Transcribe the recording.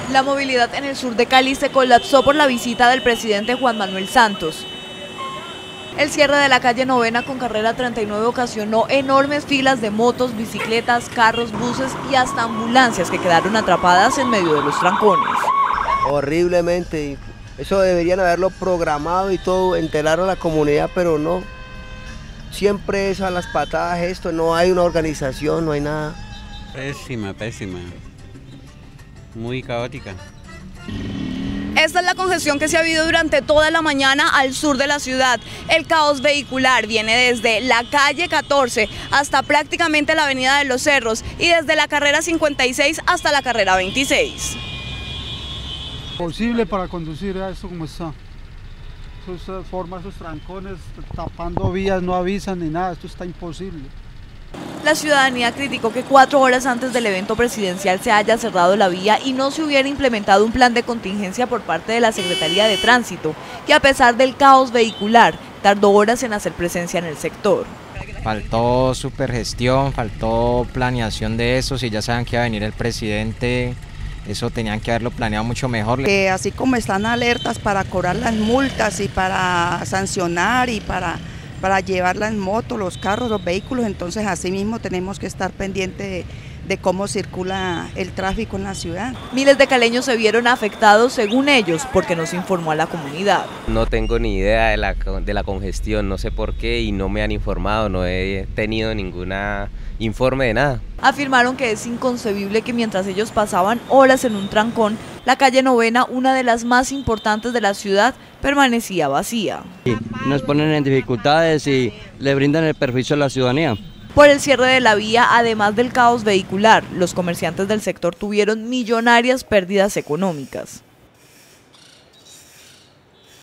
La movilidad en el sur de Cali se colapsó por la visita del presidente Juan Manuel Santos. El cierre de la calle Novena con carrera 39 ocasionó enormes filas de motos, bicicletas, carros, buses y hasta ambulancias que quedaron atrapadas en medio de los trancones. Horriblemente, eso deberían haberlo programado y todo, enterar a la comunidad, pero no. Siempre es a las patadas esto, no hay una organización, no hay nada. Pésima, pésima, muy caótica. Esta es la congestión que se ha habido durante toda la mañana al sur de la ciudad. El caos vehicular viene desde la calle 14 hasta prácticamente la avenida de los Cerros y desde la carrera 56 hasta la carrera 26. Posible para conducir a esto como está. Eso forma esos trancones, tapando vías, no avisan ni nada, esto está imposible. La ciudadanía criticó que 4 horas antes del evento presidencial se haya cerrado la vía y no se hubiera implementado un plan de contingencia por parte de la Secretaría de Tránsito, que a pesar del caos vehicular, tardó horas en hacer presencia en el sector. Faltó supergestión, faltó planeación de eso, si ya saben que iba a venir el presidente, eso tenían que haberlo planeado mucho mejor. Así como están alertas para cobrar las multas y para sancionar y para llevar las motos, los carros, los vehículos, entonces así mismo tenemos que estar pendientes de cómo circula el tráfico en la ciudad. Miles de caleños se vieron afectados, según ellos, porque no se informó a la comunidad. No tengo ni idea de la congestión, no sé por qué y no me han informado, no he tenido ningún informe de nada. Afirmaron que es inconcebible que mientras ellos pasaban horas en un trancón, la calle Novena, una de las más importantes de la ciudad, permanecía vacía. Nos ponen en dificultades y le brindan el perjuicio a la ciudadanía. Por el cierre de la vía, además del caos vehicular, los comerciantes del sector tuvieron millonarias pérdidas económicas.